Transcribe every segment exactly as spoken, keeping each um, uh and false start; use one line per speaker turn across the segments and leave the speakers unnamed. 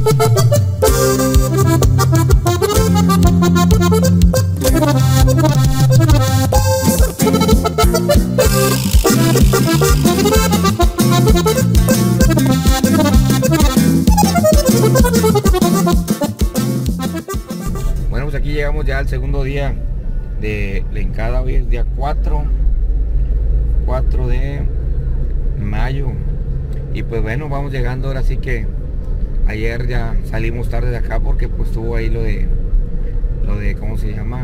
Bueno, pues aquí llegamos ya al segundo día de la hincada. Hoy es día cuatro de mayo. Y pues bueno, vamos llegando. Ahora sí que ayer ya salimos tarde de acá porque pues tuvo ahí lo de lo de ¿cómo se llama?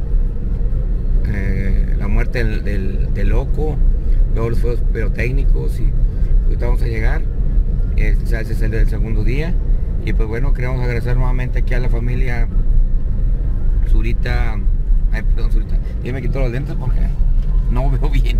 Eh, la muerte del, del, del loco, luego los fuegos pirotécnicos, y ahorita vamos a llegar. Este es el del segundo día. Y pues bueno, queremos agradecer nuevamente aquí a la familia Zurita. Ay, perdón, Zurita, yo me quito los lentes porque no veo bien.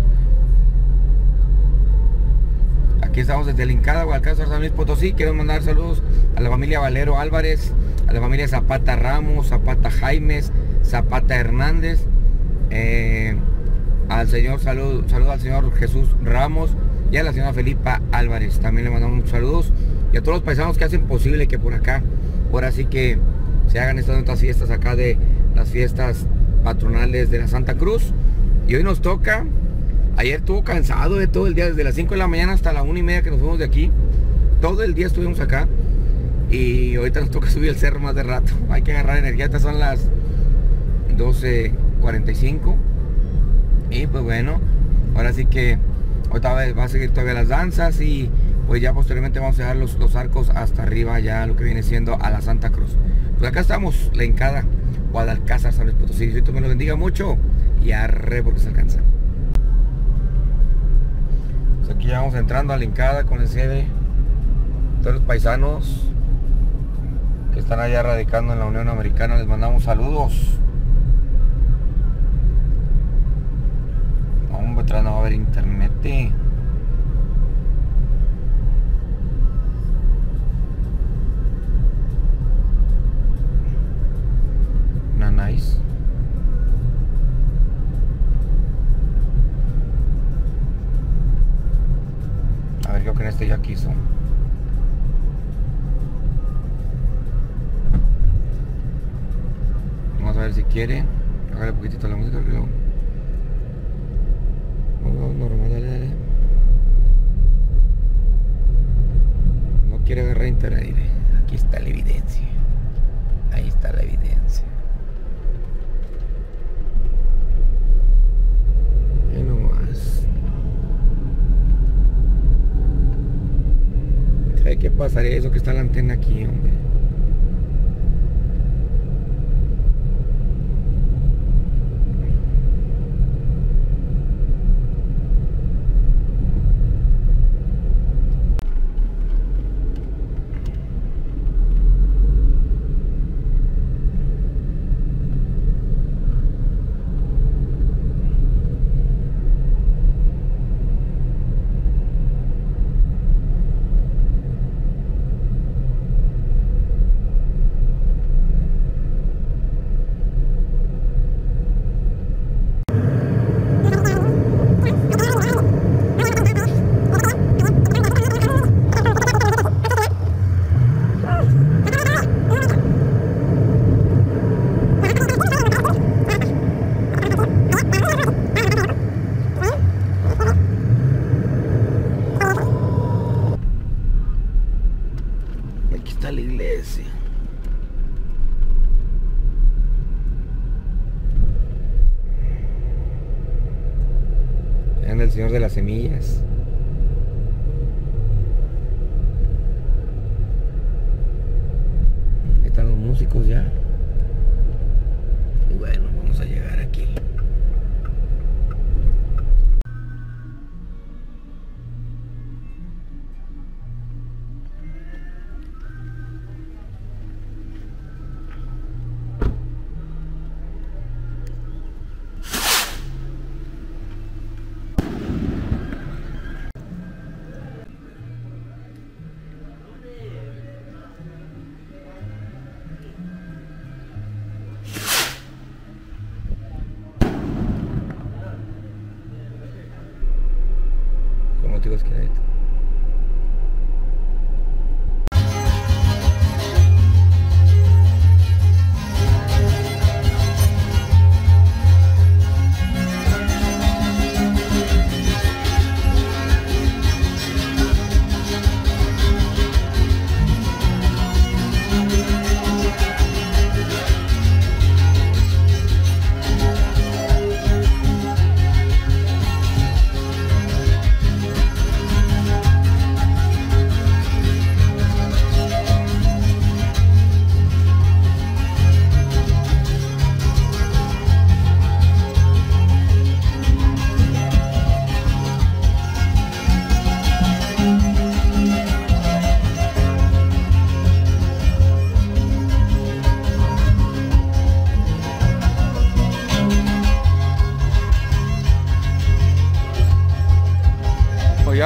Aquí estamos desde la hincada, Guadalcázar, San Luis Potosí. Quiero mandar saludos a la familia Valero Álvarez, a la familia Zapata Ramos, Zapata Jaimes, Zapata Hernández, eh, al señor salud, saludo al señor Jesús Ramos y a la señora Felipa Álvarez. También le mandamos muchos saludos, y a todos los paisanos que hacen posible que por acá, por así que se hagan estas otras fiestas acá, de las fiestas patronales de la Santa Cruz. Y hoy nos toca. Ayer estuvo cansado de todo el día, desde las cinco de la mañana hasta la una y media que nos fuimos de aquí. Todo el día estuvimos acá. Y ahorita nos toca subir el cerro más de rato. Hay que agarrar energía. Estas son las doce cuarenta y cinco. Y pues bueno, ahora sí que ahorita va a seguir todavía las danzas. Y pues ya posteriormente vamos a dejar los, los arcos hasta arriba, ya lo que viene siendo a la Santa Cruz. Pues acá estamos, la hincada, Guadalcázar, San Luis Potosí. Dios me lo bendiga mucho. Y arre porque se alcanza. Aquí ya vamos entrando a la hincada con el C D. Todos los paisanos que están allá radicando en la Unión Americana, les mandamos saludos. Hombre, atrás no va a haber internet. Una nice. A ver, creo que en este ya quiso. Vamos a ver si quiere. Hágale un poquitito la música. Que lo... no, normal, dale, dale. No quiere agarrar internet. Aquí está la evidencia. Ahí está la evidencia. Y nomás. ¿Sabe qué pasaría? Eso que está la antena aquí, hombre. La iglesia. Vean el Señor de las Semillas. Ahí están los músicos ya. Y bueno, vamos a llegar aquí.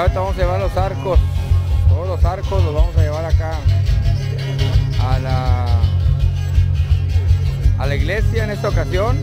ahorita vamos a llevar los arcos, todos los arcos los vamos a llevar acá a la, a la iglesia en esta ocasión.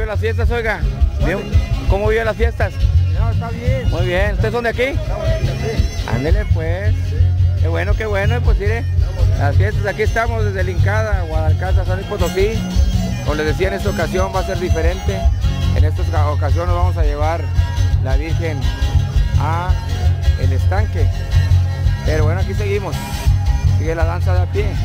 vive las fiestas, oiga? ¿Bien? ¿Cómo vive las fiestas?
No, está bien.
Muy bien. ¿Ustedes son de aquí?
Estamos aquí.
Ándele pues. Qué bueno, qué bueno. Pues mire, las fiestas, aquí estamos desde Lincada, Guadalcanza, San Luis Potosí. Como les decía, en esta ocasión va a ser diferente. En esta ocasión nos vamos a llevar la Virgen a el estanque. Pero bueno, aquí seguimos. Sigue la danza de a pie.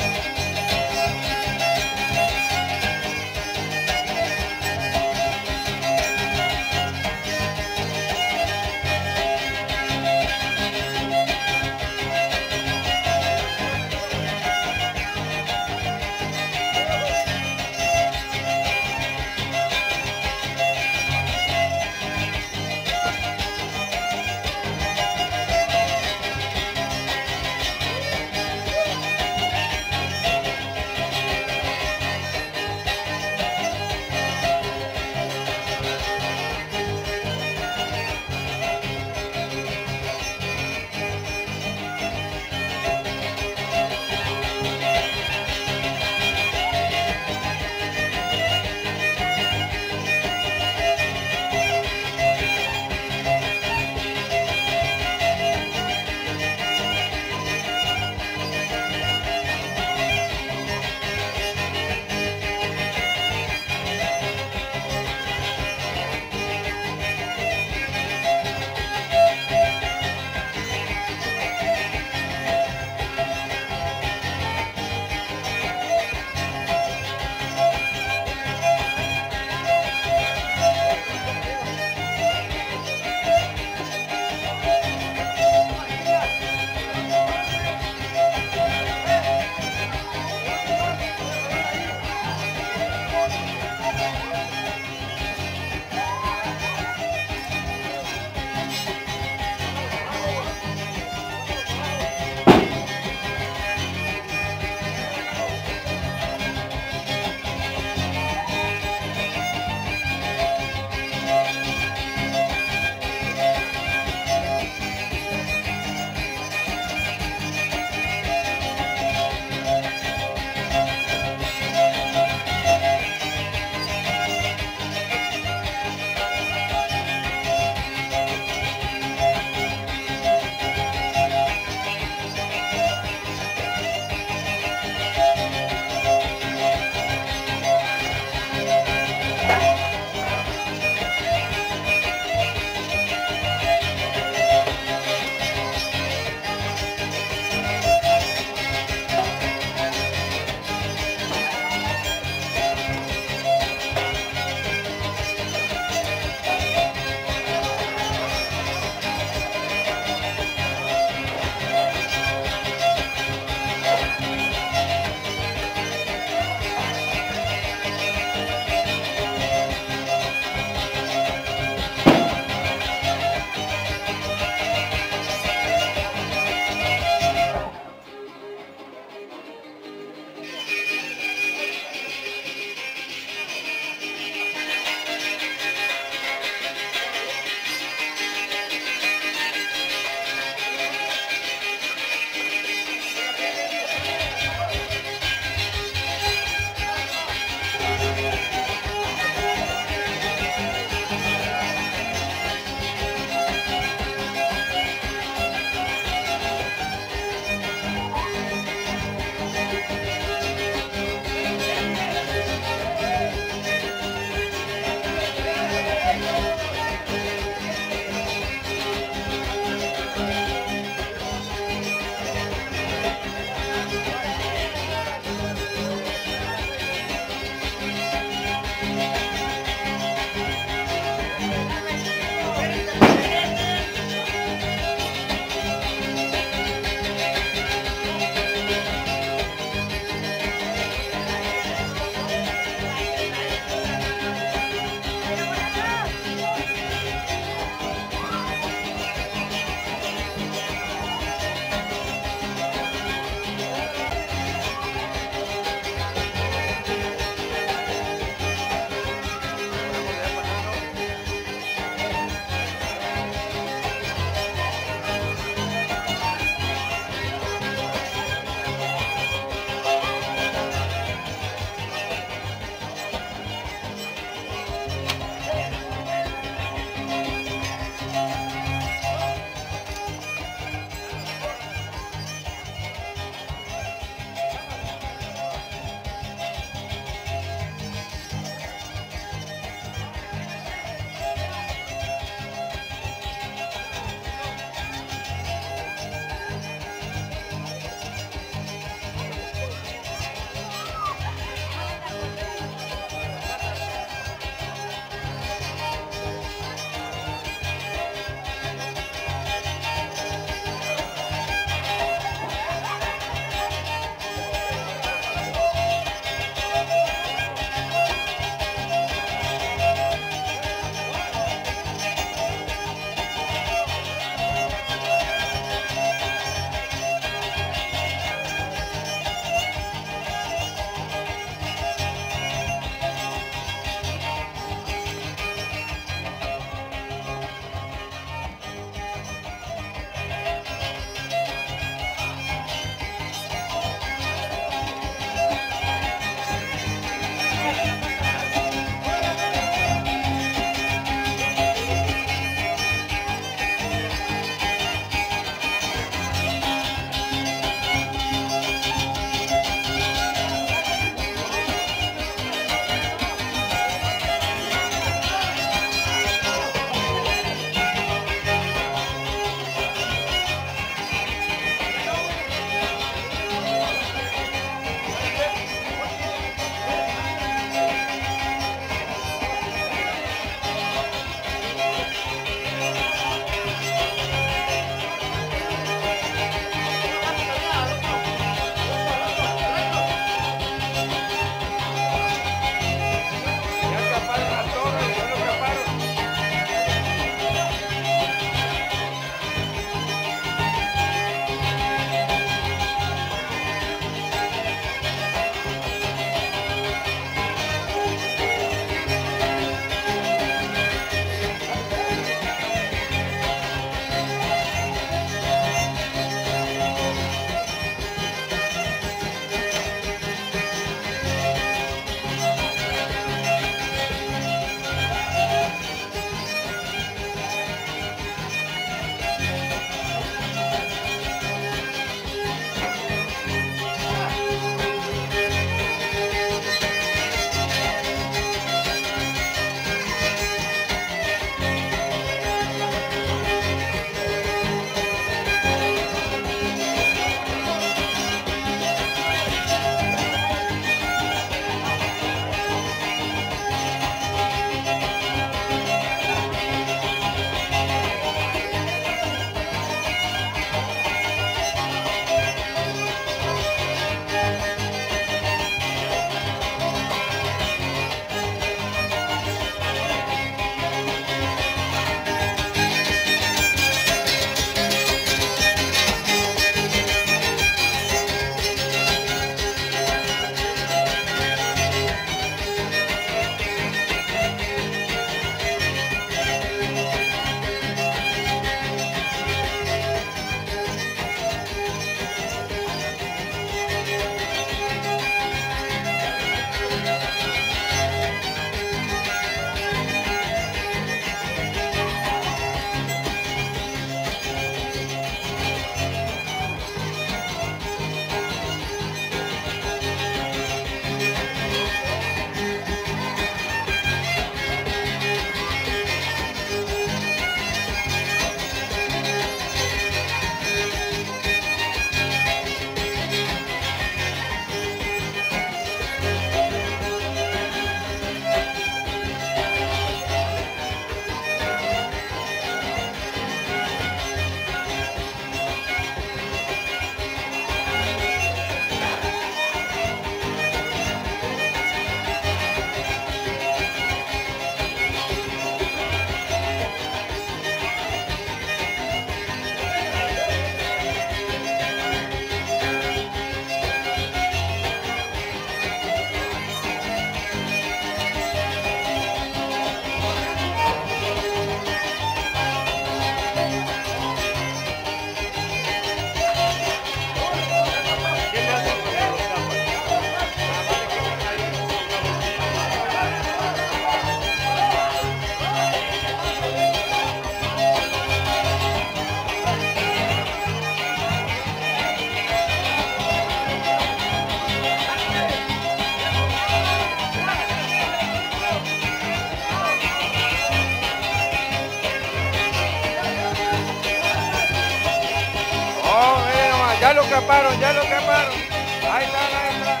Ya lo caparon, ya lo caparon. Ahí está, ahí está.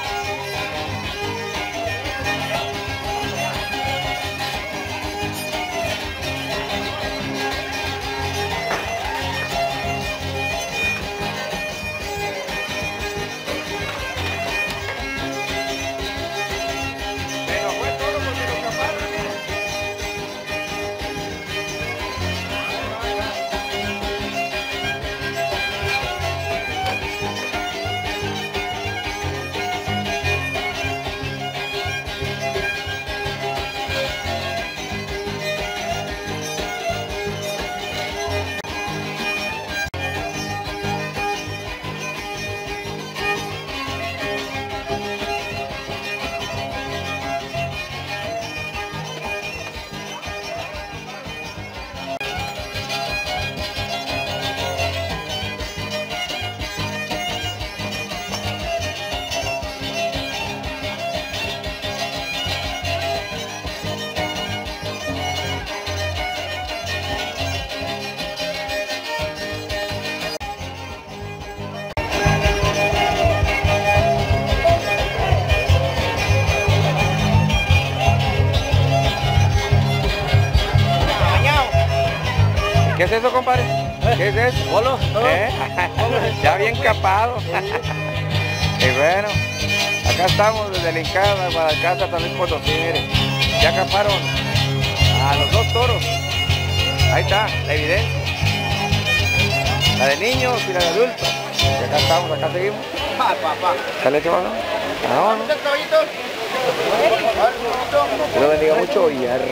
Pero fue todo porque lo caparon, miren. ¿Qué es eso, compadre? ¿Qué es eso?
Bolo,
¿Eh? Ya bien capado. Y bueno, acá estamos desde la hincada de Guadalcanza, también Potosí, miren. Ya caparon a los dos toros. Ahí está, la evidencia. La de niños y la de adultos. Y acá estamos, acá seguimos. ¿Está leche, mano? No, no. Dios lo bendiga mucho y ya.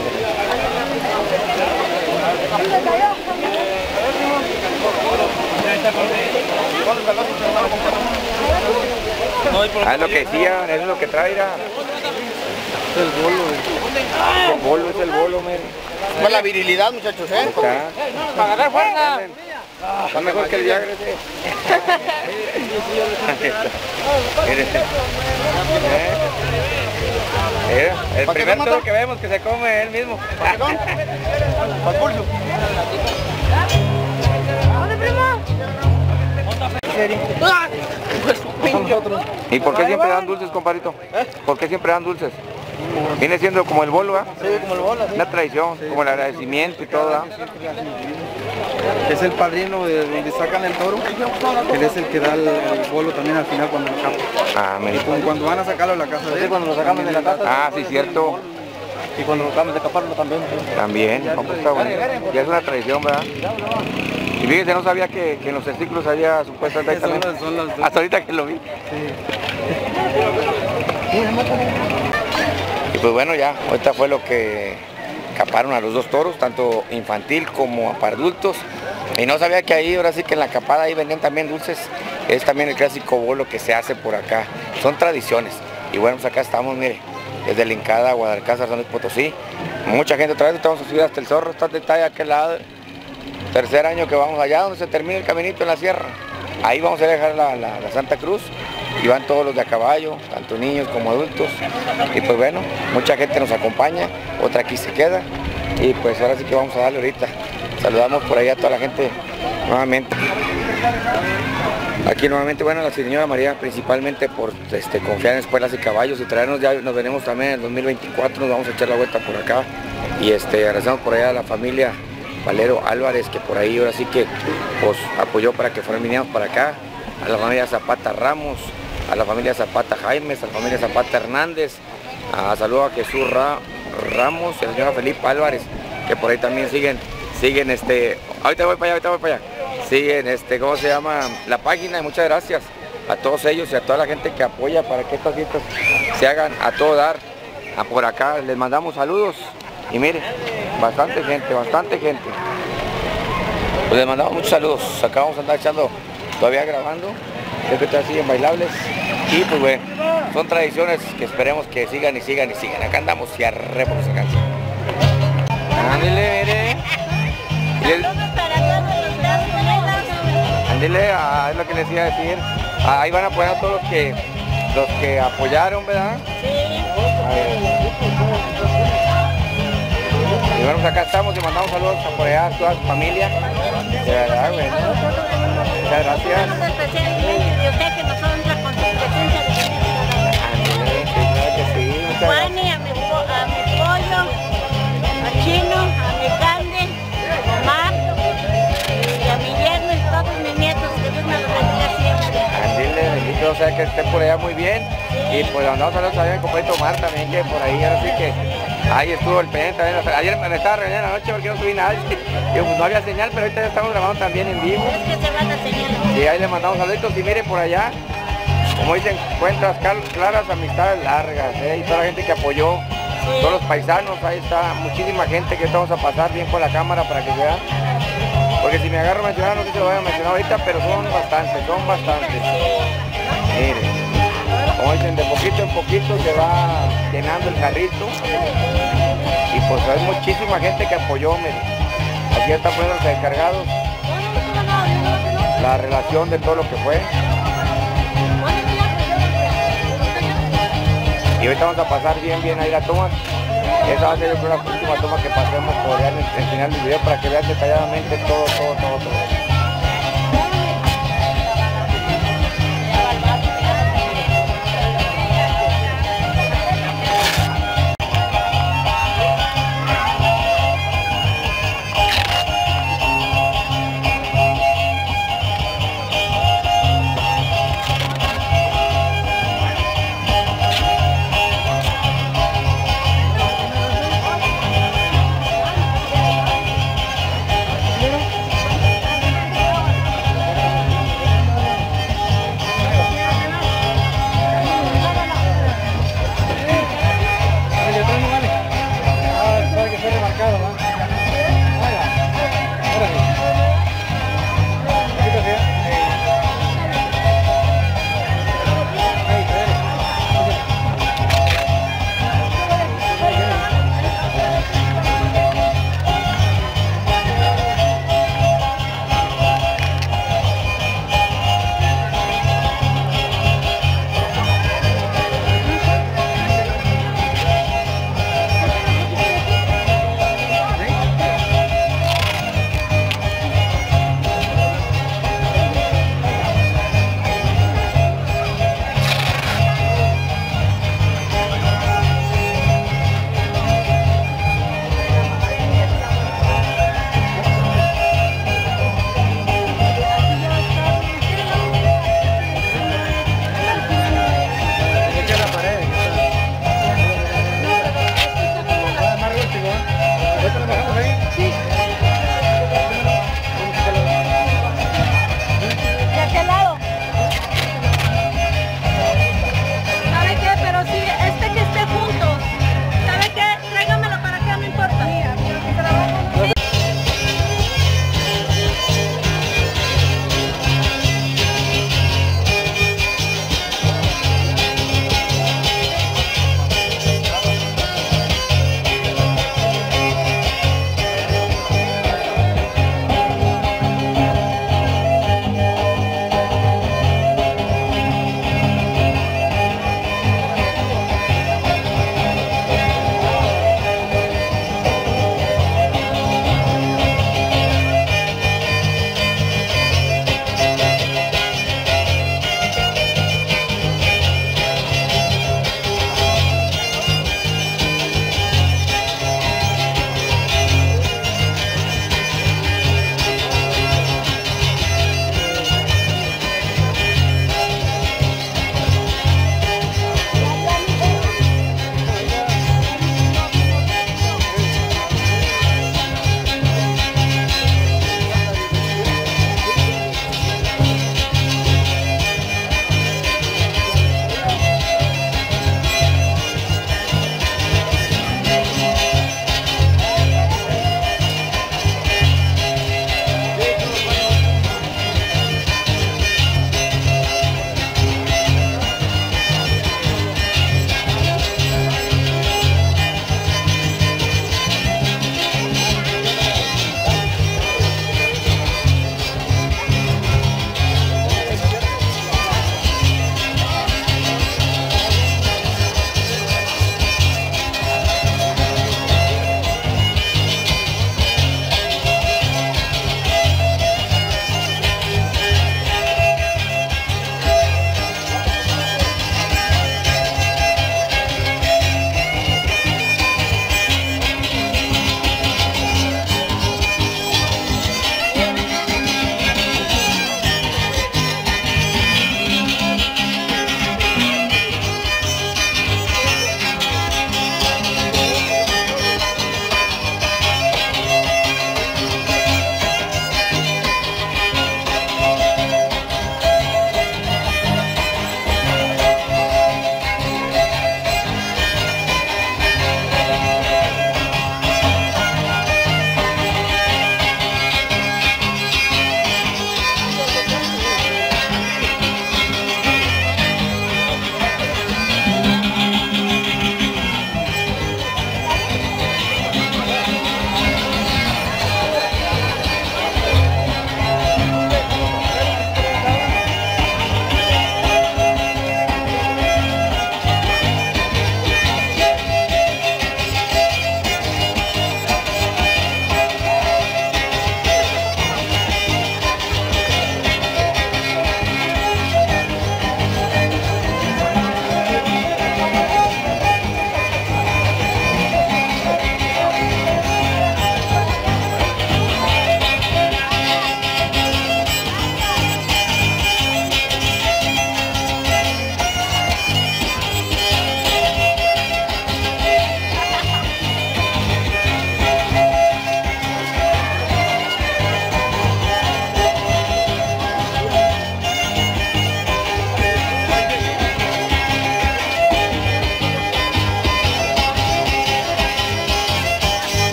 Ah, es lo que decían, eso es lo que trae. Es el bolo. El bolo es el bolo, men.
Pues la virilidad, muchachos, ¿eh?
Está.
Para agarrar fuerza.
Está mejor que el Viagra, sí. Mira, el primer toro que vemos que se come él mismo.
Para pulso.
¿Dónde, primo?
¿Y por qué siempre dan dulces, compadrito? ¿Por qué siempre dan dulces? Viene siendo como el bolo, ¿eh?
Sí, como el bolo.
Una tradición, como el agradecimiento y todo, ¿eh?
Es el padrino de donde sacan el toro, él es el que da el, el bolo también al final cuando lo capan.
Ah, me
Y cuando, cuando van a sacarlo de la casa de él,
Cuando lo sacamos de la casa.
Ah, sí, cierto.
Y cuando lo acabamos de caparlo también.
También, no, pues está bueno. Ya es una tradición, ¿verdad? Y fíjese, no sabía que, que en los testículos había supuestamente
Son
también.
las- son las dos.
Hasta ahorita que lo vi. Y pues bueno, ya, ahorita fue lo que caparon a los dos toros, tanto infantil como para adultos. Y no sabía que ahí, ahora sí que en la capada ahí vendían también dulces. Es también el clásico bolo que se hace por acá. Son tradiciones. Y bueno, pues acá estamos, mire, desde la hincada, Guadalcanza, San Luis Potosí. Mucha gente otra vez, vamos a subir hasta el Zorro, está el detalle a aquel lado. Tercer año que vamos allá, donde se termina el caminito en la sierra. Ahí vamos a dejar la, la, la Santa Cruz. Y van todos los de a caballo, tanto niños como adultos. Y pues bueno, mucha gente nos acompaña, otra aquí se queda. Y pues ahora sí que vamos a darle ahorita. Saludamos por ahí a toda la gente nuevamente. Aquí nuevamente, bueno, la señora María principalmente por este, confiar en espuelas y caballos y traernos, ya nos venimos también en el dos mil veinticuatro, nos vamos a echar la vuelta por acá. Y este, agradecemos por allá a la familia Valero Álvarez, que por ahí ahora sí que pues apoyó para que fueran viniéramos para acá. A la familia Zapata Ramos, a la familia Zapata Jaimes, a la familia Zapata Hernández, a saludo a Jesús Ra, Ramos y a la señora Felipe Álvarez, que por ahí también siguen, siguen este, ahorita voy para allá, ahorita voy para allá, siguen este, ¿cómo se llama? La página, y muchas gracias a todos ellos y a toda la gente que apoya para que estas fiestas se hagan a todo dar. A por acá les mandamos saludos y mire, bastante gente, bastante gente. Pues les mandamos muchos saludos, acá vamos a andar echando, todavía grabando, creo que está así en bailables y pues bueno, son tradiciones que esperemos que sigan y sigan y sigan. Acá andamos y arre por esa canción. Ándale, mire. Ándale, ah, es lo que les iba a decir. Ah, ahí van a apoyar a todos los que los que apoyaron, ¿verdad? Sí. Y bueno, pues acá estamos y mandamos saludos a por allá a toda su familia. De verdad, bueno. muchas gracias.
Saludos especialmente de usted que nos honra con su presencia de tener
Ándale, sí, claro que sí, muchas gracias.
Juani, a mi, po- a mi pollo, a Chino, a mi Cande, a Omar y a mi yerno y todos mis nietos, que Dios me los bendiga siempre.
Andile, bendito sea que esté por allá muy bien. Y pues andamos a saludos a mi compadrito Omar también, que por ahí, ahora sí que ahí estuvo el pendiente también. O sea, ayer me estaba reuniendo en la noche porque no subí nada. Yo, pues, no había señal, pero ahorita ya estamos grabando también en vivo.
Es que se va la señal.
Y ahí le mandamos saluditos y miren por allá, como dicen, cuentas cal- claras, amistades largas, ¿eh? Y toda la gente que apoyó,
Sí.
todos los paisanos, ahí está, muchísima gente que estamos a pasar bien con la cámara para que vean. Porque si me agarro a mencionar, no sé si lo voy a mencionar ahorita, pero son bastantes, son bastantes. Miren, como dicen, de poquito en poquito se va llenando el carrito. Y pues hay muchísima gente que apoyó, miren. Aquí están poniendo los encargados, la relación de todo lo que fue. Y ahorita vamos a pasar bien, bien ahí la toma. Esa va a ser yo creo la última toma que pasemos por allá en el, en el final del video para que vean detalladamente todo, todo, todo, todo.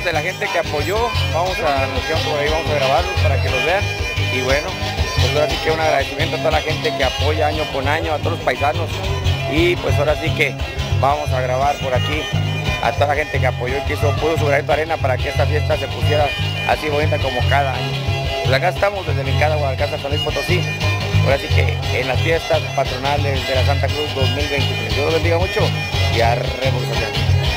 de la gente que apoyó. Vamos a, nos quedamos por ahí, vamos a grabarlos para que los vean. Y bueno, pues ahora sí que un agradecimiento a toda la gente que apoya año con año, a todos los paisanos. Y pues ahora sí que vamos a grabar por aquí a toda la gente que apoyó y que hizo, puso su granito de arena para que esta fiesta se pusiera así bonita como cada año. Pues acá estamos desde Lincada, Guadalcanal, San Luis Potosí. Ahora sí que en las fiestas patronales de la Santa Cruz dos mil veintitrés. Dios los bendiga mucho y a revolucionar.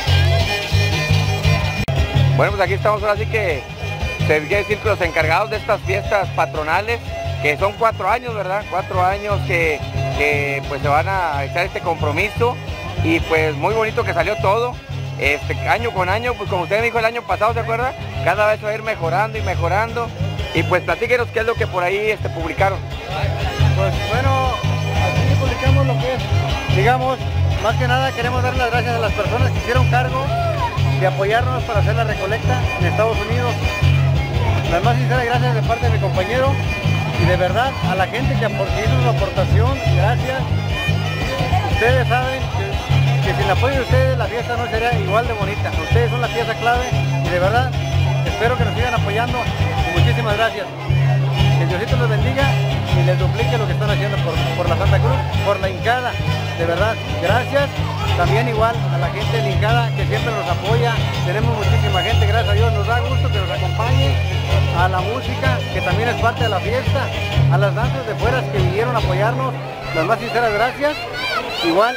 Bueno, pues aquí estamos ahora sí que se quiere decir que los encargados de estas fiestas patronales, que son cuatro años, ¿verdad? Cuatro años que, que pues se van a echar este compromiso y pues muy bonito que salió todo. Este año con año, pues como usted me dijo el año pasado, ¿se acuerda? Cada vez va a ir mejorando y mejorando. Y pues platíquenos qué es lo que por ahí este, publicaron.
Pues bueno, aquí publicamos lo que es, digamos, más que nada queremos dar las gracias a las personas que hicieron cargo de apoyarnos para hacer la recolecta en Estados Unidos. Las más sinceras gracias de parte de mi compañero y de verdad a la gente que hizo una aportación, gracias. Ustedes saben que, que sin el apoyo de ustedes la fiesta no sería igual de bonita. Ustedes son la pieza clave y de verdad espero que nos sigan apoyando y muchísimas gracias. Que Diosito los bendiga y les duplique lo que están haciendo por, por la Santa Cruz, por la Hincada. De verdad, gracias. También igual a la gente de la Hincada que siempre nos apoya. Tenemos muchísima gente, gracias a Dios. Nos da gusto que nos acompañe. A la música, que también es parte de la fiesta. A las danzas de fuera que vinieron a apoyarnos. Las más sinceras gracias. Igual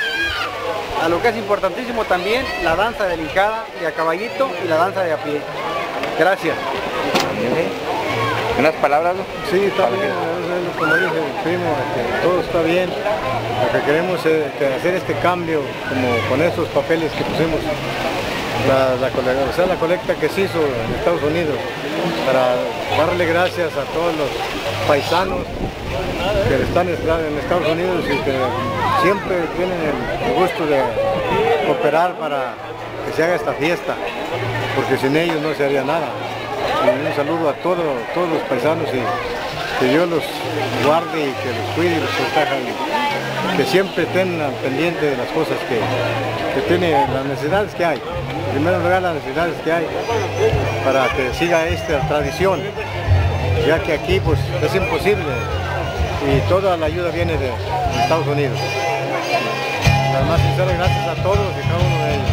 a lo que es importantísimo también, la danza de la Hincada, de a caballito y la danza de a pie. Gracias.
¿Unas palabras?
Sí, está bien, como dice el primo, que todo está bien. Lo que queremos es hacer este cambio, como con esos papeles que pusimos, la, la, o sea, la colecta que se hizo en Estados Unidos, para darle gracias a todos los paisanos que están en Estados Unidos y que siempre tienen el gusto de cooperar para que se haga esta fiesta, porque sin ellos no se haría nada. Y un saludo a todos, todos los paisanos y que Dios los guarde y que los cuide y los proteja y que siempre estén al pendiente de las cosas que, que tienen, las necesidades que hay. En primer lugar, las necesidades que hay para que siga esta tradición, ya que aquí pues es imposible y toda la ayuda viene de, de Estados Unidos. Las más sinceras gracias a todos y cada uno de ellos.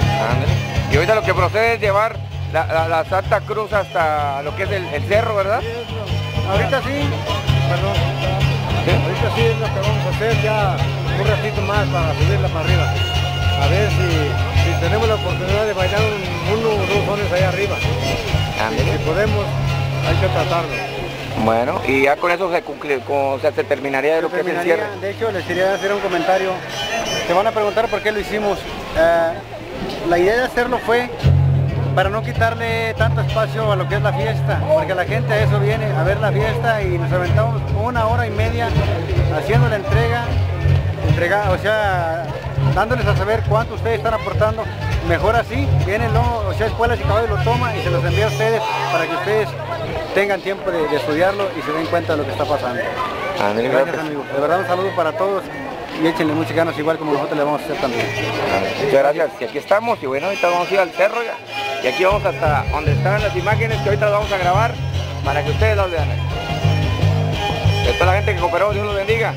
Y ahorita lo que procede es llevar La, la, la Santa Cruz hasta lo que es el, el cerro, ¿verdad?
Ahorita sí, perdón. ¿Sí? Ahorita sí es lo que vamos a hacer, ya un ratito más para subirla para arriba. A ver si, si tenemos la oportunidad de bailar un, uno o dos sones ahí arriba. Si, si podemos, hay que tratarlo.
Bueno, y ya con eso se, conclu con, o sea, se terminaría de lo que es el cierre.
De hecho, les quería hacer un comentario. Se van a preguntar por qué lo hicimos. Eh, la idea de hacerlo fue para no quitarle tanto espacio a lo que es la fiesta, porque la gente a eso viene, a ver la fiesta y nos aventamos una hora y media haciendo la entrega, entrega, o sea, dándoles a saber cuánto ustedes están aportando. Mejor así, vienen luego, o sea, Escuelas y Caballos lo toma y se los envía a ustedes para que ustedes tengan tiempo de, de estudiarlo y se den cuenta de lo que está pasando.
André,
gracias,
gracias
amigos. De verdad un saludo para todos y échenle muchas ganas igual como nosotros le vamos a hacer también.
Muchas gracias. Y aquí estamos y bueno, ahorita vamos a ir al cerro ya. Y aquí vamos hasta donde están las imágenes que ahorita las vamos a grabar para que ustedes las vean. De toda la gente que cooperó, Dios los bendiga.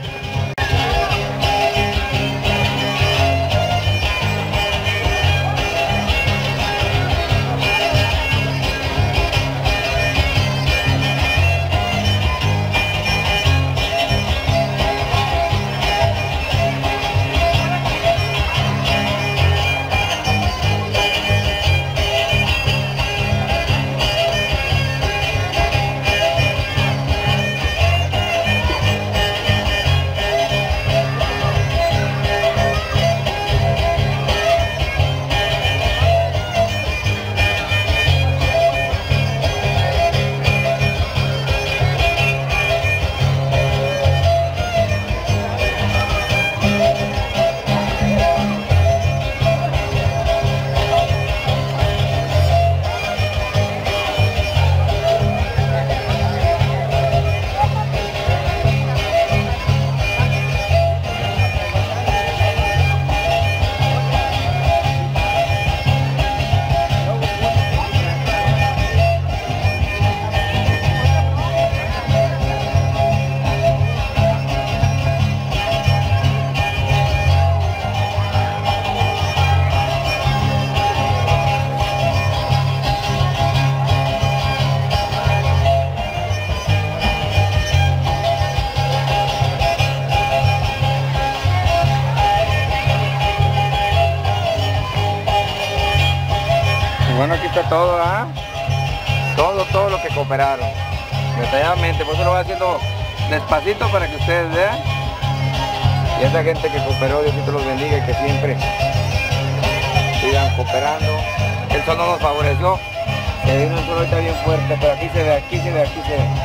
Bueno, aquí está todo, ¿ah? Todo, todo lo que cooperaron. Detalladamente, por eso lo voy haciendo despacito para que ustedes vean. Y esa gente que cooperó, Diosito los bendiga y que siempre sigan cooperando. El sol no nos favoreció. Se vino un sol ahorita bien fuerte, pero aquí se ve, aquí se ve, aquí se ve.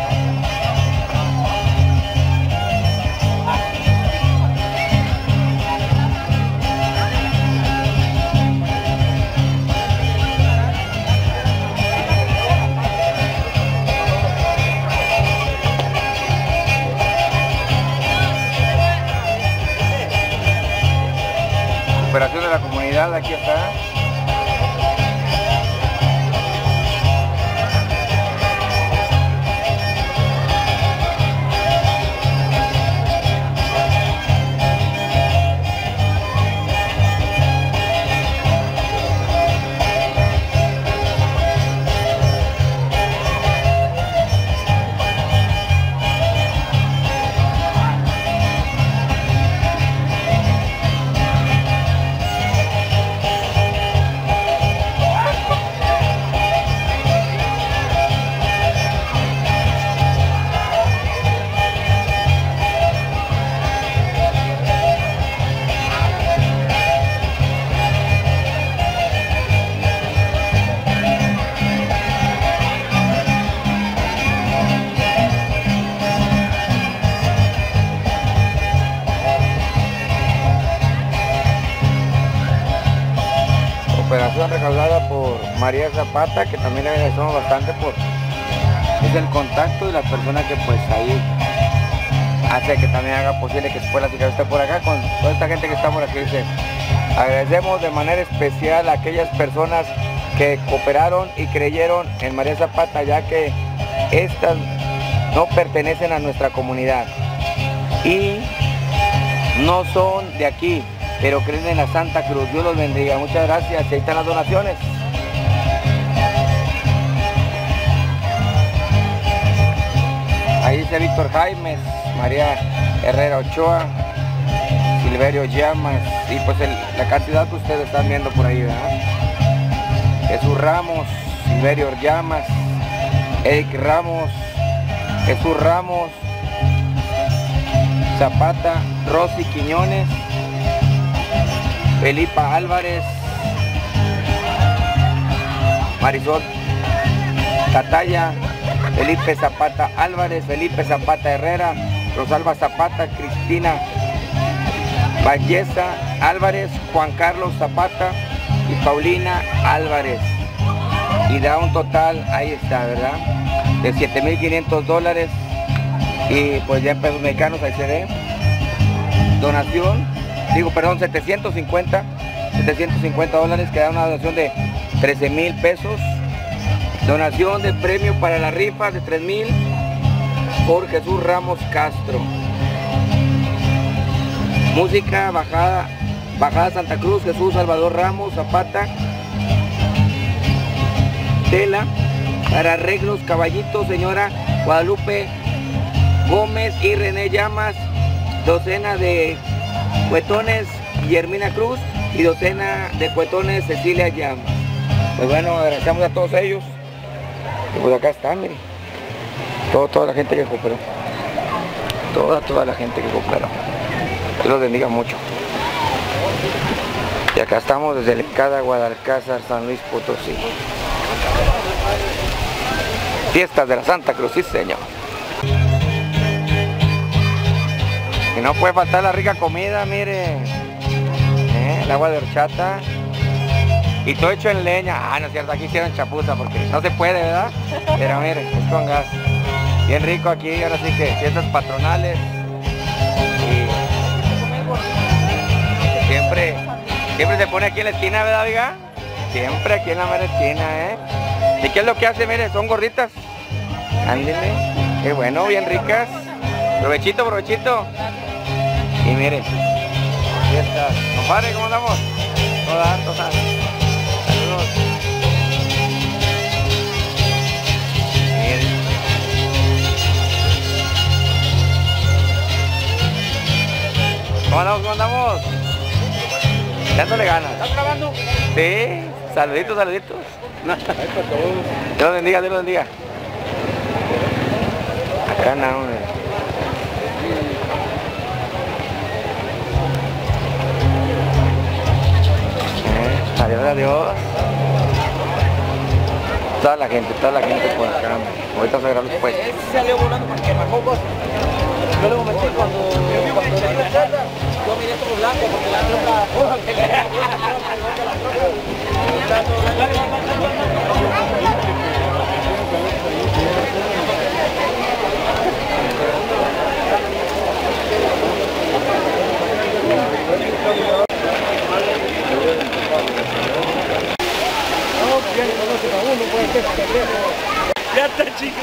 Cooperación de la comunidad, aquí está. Operación recaudada por María Zapata, que también le agradecemos bastante por es el contacto de las personas que pues ahí hace que también haga posible que Escuela Ciudad esté por acá con toda esta gente que está por aquí. Dice, agradecemos de manera especial a aquellas personas que cooperaron y creyeron en María Zapata, ya que estas no pertenecen a nuestra comunidad y no son de aquí, pero creen en la Santa Cruz. Dios los bendiga. Muchas gracias. Ahí están las donaciones. Ahí dice Víctor Jaimes, María Herrera Ochoa, Silverio Llamas, y pues el, la cantidad que ustedes están viendo por ahí, ¿verdad? Jesús Ramos, Silverio Llamas, Eric Ramos, Jesús Ramos, Zapata, Rosy Quiñones, Felipa Álvarez, Marisol Catalla, Felipe Zapata Álvarez, Felipe Zapata Herrera, Rosalba Zapata, Cristina Valleza Álvarez, Juan Carlos Zapata y Paulina Álvarez. Y da un total, ahí está, ¿verdad? De siete mil quinientos dólares. Y pues ya en pesos mexicanos ahí se ve. Donación. Digo, perdón, setecientos cincuenta dólares, que da una donación de trece mil pesos. Donación de premio para la rifa de tres mil por Jesús Ramos Castro. Música, bajada, bajada Santa Cruz, Jesús Salvador Ramos Zapata. Tela, para arreglos, Caballito, señora Guadalupe Gómez y René Llamas. Docena de cuetones Guillermina Cruz y docena de cuetones Cecilia Llamas. Pues bueno, agradecemos a todos ellos. Y pues acá están, miren. Todo, toda la gente que cooperó. Toda, toda la gente que cooperó. Dios los bendiga mucho. Y acá estamos desde el Cada Guadalcázar, San Luis Potosí. Fiestas de la Santa Cruz, sí señor. Y no puede faltar la rica comida, mire. ¿Eh? El agua de horchata. Y todo hecho en leña. Ah, no es cierto, aquí hicieron chapuza porque no se puede, ¿verdad? Pero mire, es con gas. Bien rico aquí, ahora sí que fiestas patronales. Y siempre, siempre se pone aquí en la esquina, ¿verdad, oiga? Siempre aquí en la mera esquina, ¿eh? ¿Y qué es lo que hace? Mire, son gorritas. Ándele. Qué bueno, bien ricas. Provechito, provechito. Y mire, fiestas. Compadre, ¿cómo andamos? Toda, toda. Saludos. Miren. ¿Cómo andamos? ¿Cómo andamos? Dándole ganas. ¿Estás grabando? Sí. Saluditos, saluditos. Dios los bendiga, Dios los bendiga. Acá no, hombre. Eh, adiós, adiós. Toda la gente, toda la gente por acá. Ahorita se agarrar los puestos.
Ese salió volando porque bajó cosas. Yo le metí cuando cuando yo miré todo blanco porque la
Ya está, chicos.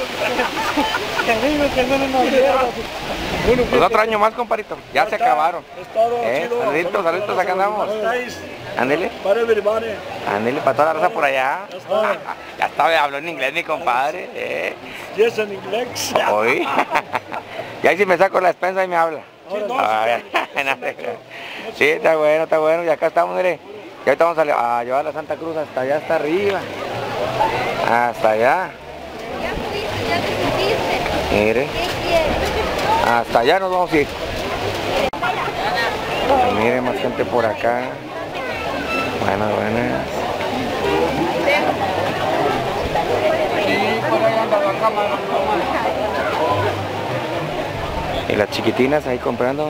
Pues otro año más, compadrito. Ya se acabaron.
Es todo,
Eh,
chido.
saluditos, saluditos, acá andamos.
Estáis
Ándele,
para everybody.
ándele, para toda la raza por allá.
Ya está.
Ya estaba, habló en inglés mi compadre. Eh.
Yes, en inglés.
Hoy. Y ahí si me saco la despensa y me habla.
Sí, no,
Ay, sí, está bueno, está bueno. Y acá estamos, mire. Y ahorita vamos a, a llevar la Santa Cruz hasta allá, hasta arriba. Hasta allá. Mire. Hasta allá nos vamos a ir. Y mire, más gente por acá. Buenas, buenas. Y las chiquitinas ahí comprando.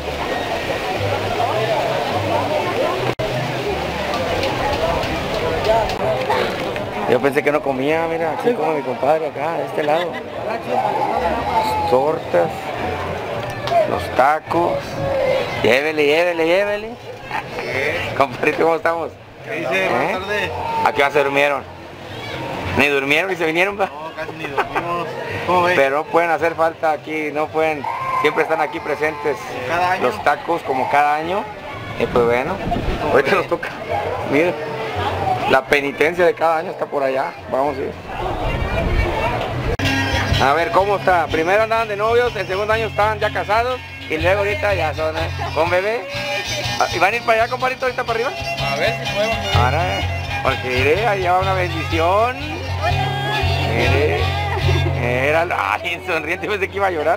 Yo pensé que no comía, mira, aquí como mi compadre acá, de este lado. Las tortas, los tacos. Llévele, llévele, llévele. Compadre, ¿cómo estamos?
¿Qué dice? Buenas tardes.
¿A qué hora se durmieron? ¿Ni durmieron y se vinieron? ¿Va?
No, casi ni dormimos. ¿Cómo ves?
Pero no pueden hacer falta aquí, no pueden, siempre están aquí presentes
Cada año.
los tacos como cada año. Y pues bueno, ahorita nos toca, miren, la penitencia de cada año está por allá, vamos a ir. A ver, ¿cómo está? Primero andaban de novios, el segundo año estaban ya casados y luego ahorita ya son, ¿eh? ¿Con bebé? ¿Y van a ir para allá, compadrito, ahorita para arriba?
A ver si podemos.
Ahora, porque iré, allá va una bendición. Mire, era, ay, sonriente, pensé que iba a llorar.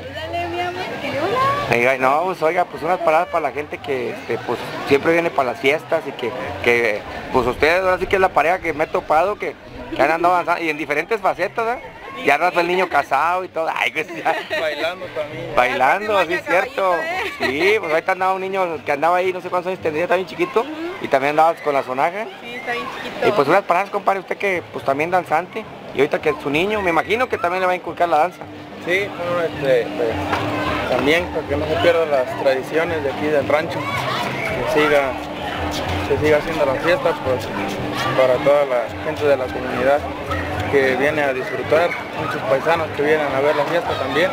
Oiga, no, pues oiga, pues unas paradas para la gente que este, pues siempre viene para las fiestas y que, que pues ustedes ahora sí que es la pareja que me he topado, que, que han andado avanzando y en diferentes facetas, ¿eh? Ya rato el niño casado y todo, ay, pues, ya,
Bailando también.
bailando, así es cierto. Sí, pues ahorita andaba un niño que andaba ahí, no sé cuántos años tendría, está bien chiquito, y también andaba con la sonaja.
Sí, está bien chiquito.
Y pues unas paradas, compadre, usted que pues también danzante, y ahorita que su niño, me imagino que también le va a inculcar la danza.
Sí, bueno, este, pues, también para que no se pierdan las tradiciones de aquí del rancho, que siga, se siga haciendo la fiesta, pues para toda la gente de la comunidad que viene a disfrutar, muchos paisanos que vienen a ver la fiesta también,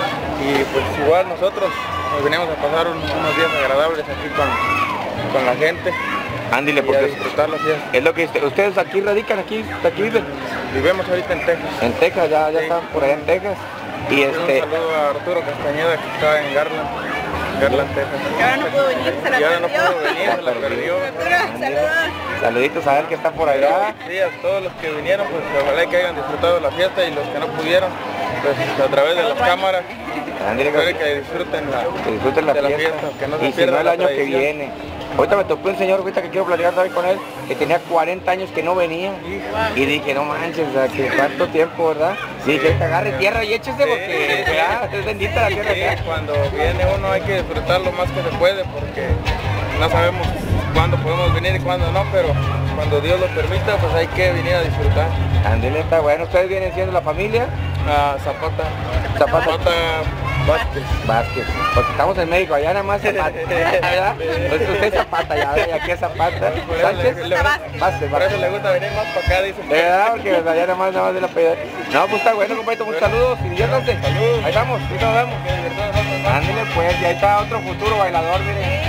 y pues igual nosotros nos venimos a pasar un- unos días agradables aquí con, con la gente.
Ándile,
Y a
porque
disfrutar la fiesta.
es lo que usted- ustedes aquí radican, aquí, aquí viven,
Vivimos ahorita en Texas.
en Texas, ya, ya
Sí.
están por allá en Texas. Y
Un
este,
saludo a Arturo Castañeda que está en Garland, Garland, Texas.
Que ahora no pudo venir, se la
Y ahora no
perdió.
pudo venir, se la perdió.
Arturo, saludos.
saluditos a ver que está por allá.
Sí, a todos los que vinieron, pues ojalá que hayan disfrutado de la fiesta, y los que no pudieron, pues a través de las cámaras,
Ándile,
espero que disfruten la,
que disfruten la
de la
fiesta,
fiesta, que no se
y si
pierda
no el
la
año que
tradición.
viene. Ahorita me topé un señor ahorita que quiero platicar hoy con él, que tenía cuarenta años que no venía, y dije, no manches, o sea, que cuánto tiempo, ¿verdad? Y dije, ahorita agarre tierra y échese porque
Sí.
¿verdad? Es bendita la tierra.
Sí,
¿verdad?
cuando viene uno hay que disfrutar lo más que se puede, porque no sabemos cuándo podemos venir y cuándo no, pero cuando Dios lo permita, pues hay que venir a disfrutar.
Ándele, está bueno. ¿Ustedes vienen siendo la familia?
A Zapata,
Zapata.
Zapata Vázquez.
Vázquez, porque estamos en México, allá nada más Zapata, ¿verdad? Pues usted es Zapata, ya, y aquí es Zapata.
Por eso
¿Sánchez?
le- le-
Vázquez,
Por eso
Vázquez.
le gusta venir más para acá, dice.
De verdad, porque pues, allá nada más, nada más de la pedida. No, pues está bueno, compadrito, muchos saludos, y diviértanse.
Saludos.
Ahí vamos, ahí nos vemos. Ándale pues, y ahí está otro futuro bailador, miren.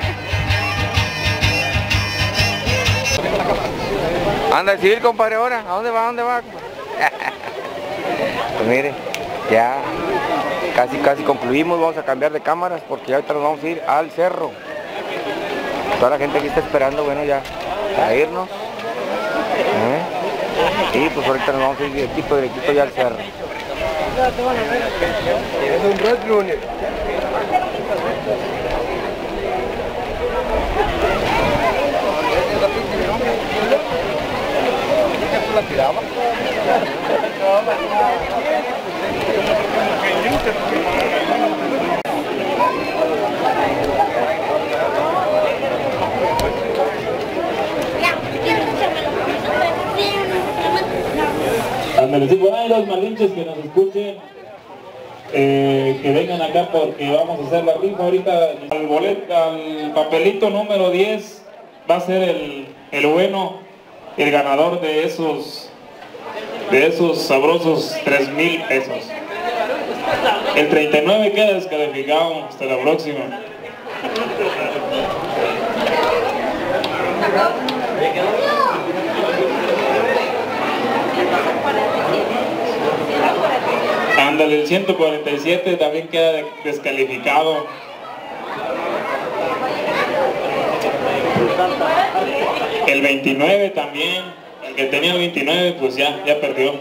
Anda a decidir, compadre, ahora. ¿A dónde va? ¿A dónde va? Pues mire, ya casi casi concluimos, vamos a cambiar de cámaras porque ya ahorita nos vamos a ir al cerro. Toda la gente aquí está esperando, bueno, ya a irnos. Y pues ahorita nos vamos a ir directito, directito ya al cerro.
Es un Red Junior.
¿La tiraba?
Ándale, sí, por ahí los malinches que nos escuchen, eh, que vengan acá porque vamos a hacer la rifa ahorita. Al boleto, al papelito número diez va a ser el, el bueno, el ganador de esos, de esos sabrosos tres mil pesos. El treinta y nueve queda descalificado. Hasta la próxima. Ándale, el ciento cuarenta y siete también queda descalificado. El veintinueve también, el que tenía el veintinueve pues ya, ya perdió.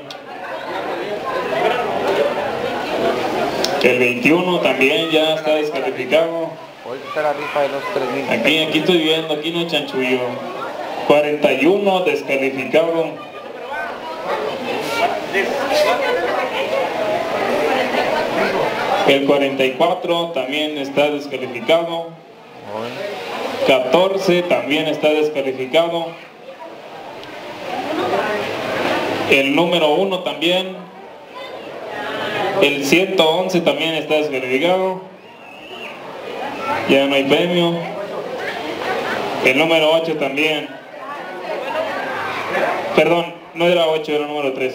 El veintiuno también ya está descalificado.
Ahorita está la rifa de los tres mil.
Aquí, aquí estoy viendo, aquí no hay chanchullo. cuarenta y uno descalificado. El cuarenta y cuatro también está descalificado. catorce también está descalificado. El número uno también. El ciento once también está descalificado. Ya no hay premio. El número ocho también. Perdón, no era ocho, era el número tres.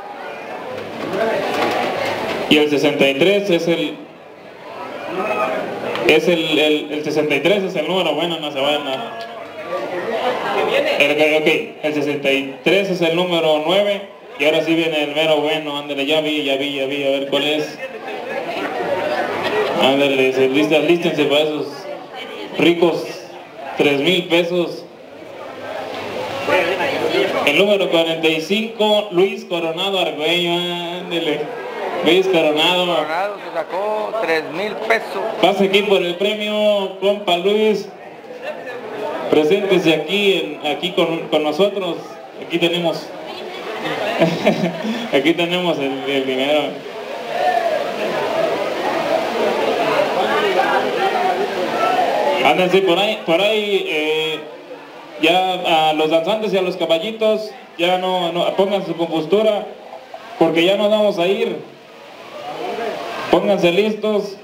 Y el sesenta y tres es el es el, el, el sesenta y tres es el número bueno, no se vayan a... El, ok, el sesenta y tres es el número nueve y ahora sí viene el mero bueno. Ándale, ya vi, ya vi, ya vi, a ver cuál es. Ándale, listas, lístense para esos ricos tres mil pesos. El número cuarenta y cinco, Luis Coronado Argüello, ándale. Luis Coronado.
Coronado se sacó tres mil pesos.
Pase aquí por el premio, compa Luis. Preséntese aquí, en, aquí con, con nosotros. Aquí tenemos, aquí tenemos el, el dinero. Ándense por ahí, por ahí. Eh, ya a los danzantes y a los caballitos, ya no, no pongan su compostura, porque ya nos vamos a ir. Pónganse listos.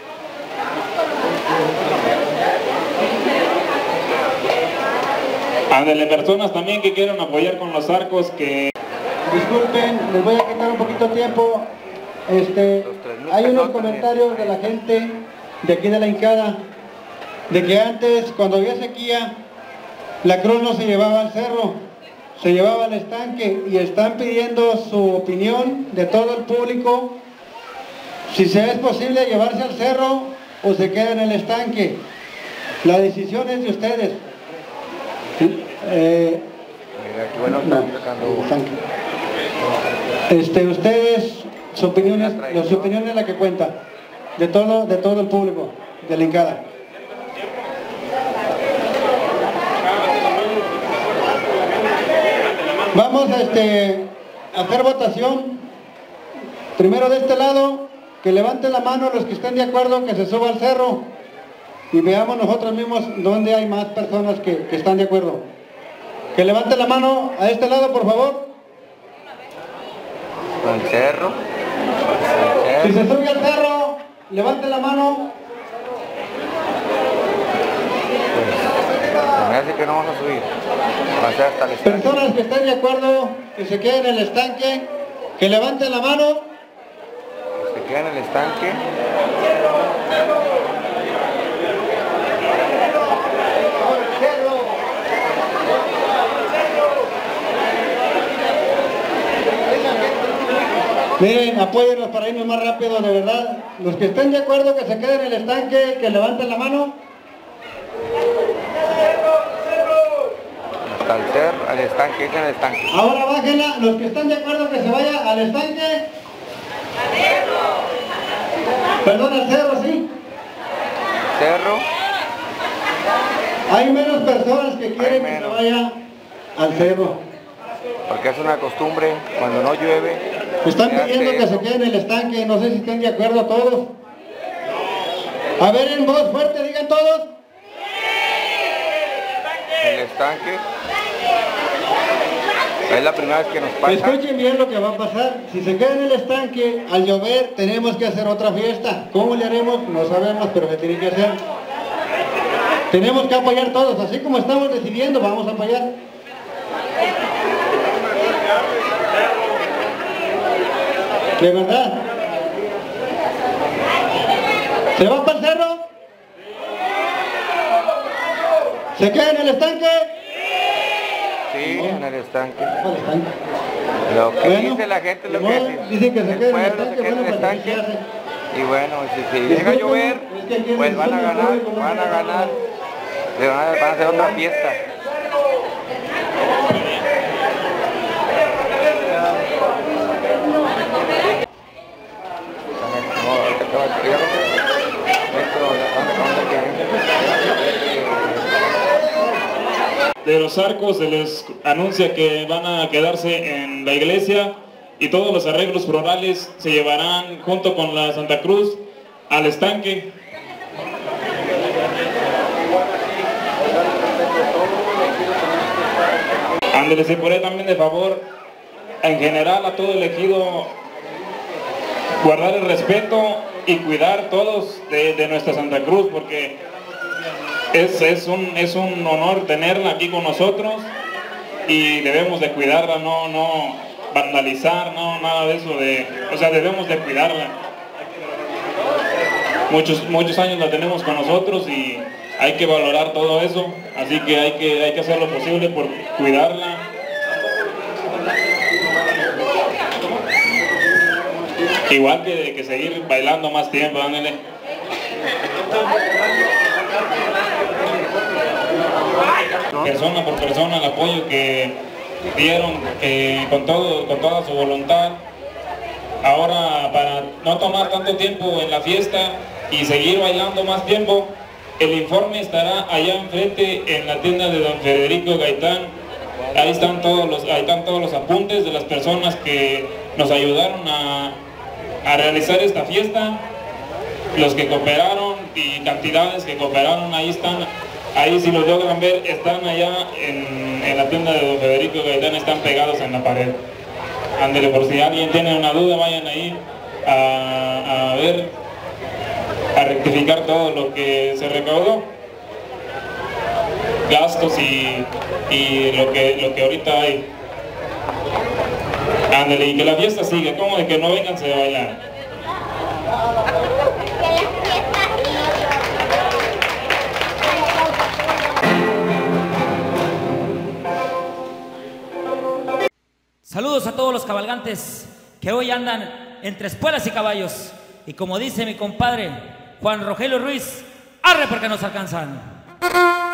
Ándale, personas también que quieran apoyar con los arcos, que...
Disculpen, les voy a quitar un poquito tiempo. Este, hay unos comentarios de la gente de aquí de la Hincada, de que antes, cuando había sequía, la cruz no se llevaba al cerro, se llevaba al estanque, y están pidiendo su opinión de todo el público, si se es posible llevarse al cerro o se queda en el estanque. La decisión es de ustedes. Eh, no, este, ustedes, su opinión es, su opinión es la que cuenta, de todo, de todo el público, de la Hincada. Vamos a, este, a hacer votación. Primero de este lado, que levanten la mano los que estén de acuerdo que se suba al cerro y veamos nosotros mismos dónde hay más personas que, que están de acuerdo. Que levanten la mano a este lado, por favor.
Al cerro.
Si se sube al cerro, levanten la mano.
Me hace que no vamos a subir. Va a ser hasta el estanque.
Personas que estén de acuerdo que se queden en el estanque, que levanten la mano.
Se quedan en el estanque.
Miren, apóyennos para irnos más rápido, de verdad. Los que estén de acuerdo que se queden en el estanque, que levanten la mano.
hasta el cerro, al estanque, es en el estanque.
Ahora bájenla, los que están de acuerdo que se vaya al estanque. Perdón, al cerro, ¿sí?
Cerro.
Hay menos personas que quieren que se vaya al cerro.
Porque es una costumbre, cuando no llueve.
Están pidiendo que se quede en el estanque, no sé si estén de acuerdo todos. A ver, en voz fuerte, digan todos.
El estanque. Es la primera vez que nos pasa.
Escuchen bien lo que va a pasar. Si se queda en el estanque, al llover tenemos que hacer otra fiesta. ¿Cómo le haremos? No sabemos, pero se tiene que hacer. Tenemos que apoyar todos, así como estamos decidiendo, vamos a apoyar. ¿De verdad? ¿Se va para el cerro? ¿Se queda en el estanque?
Sí, en el estanque.
Al estanque.
Lo que
Bueno,
dice la gente es lo
de
que
modo,
dice.
dicen que se
El
quede en el
pueblo se
estanque,
queda en el
bueno, pues,
estanque.
¿qué hace?
Y bueno, si, si llega a llover, pues van a ganar, van a ganar. Le van a, van a hacer otra fiesta.
De los arcos se les anuncia que van a quedarse en la iglesia y todos los arreglos florales se llevarán junto con la Santa Cruz al estanque. Ándale, se pone también de favor en general a todo el ejido guardar el respeto y cuidar todos de, de nuestra Santa Cruz, porque es, es, un, es un honor tenerla aquí con nosotros y debemos de cuidarla, no, no vandalizar, no, nada de eso, de, o sea, debemos de cuidarla. Muchos, muchos años la tenemos con nosotros y hay que valorar todo eso, así que hay que, hay que hacer lo posible por cuidarla. Igual que, que seguir bailando más tiempo, ándale. Persona por persona el apoyo que dieron que con, todo, con toda su voluntad. Ahora, para no tomar tanto tiempo en la fiesta y seguir bailando más tiempo, el informe estará allá enfrente en la tienda de don Federico Gaitán. Ahí están todos los, ahí están todos los apuntes de las personas que nos ayudaron a, a realizar esta fiesta, los que cooperaron y cantidades que cooperaron, ahí están. Ahí, si los logran ver, están allá en, en la tienda de don Federico Gaitán, están pegados en la pared. Ándele, por si alguien tiene una duda, vayan ahí a, a ver, a rectificar todo lo que se recaudó, gastos y, y lo que lo que ahorita hay. Ándele, y que la fiesta siga, como de que no vengan a bailar.
Saludos a todos los cabalgantes que hoy andan entre espuelas y caballos. Y como dice mi compadre Juan Rogelio Ruiz, arre porque nos alcanzan.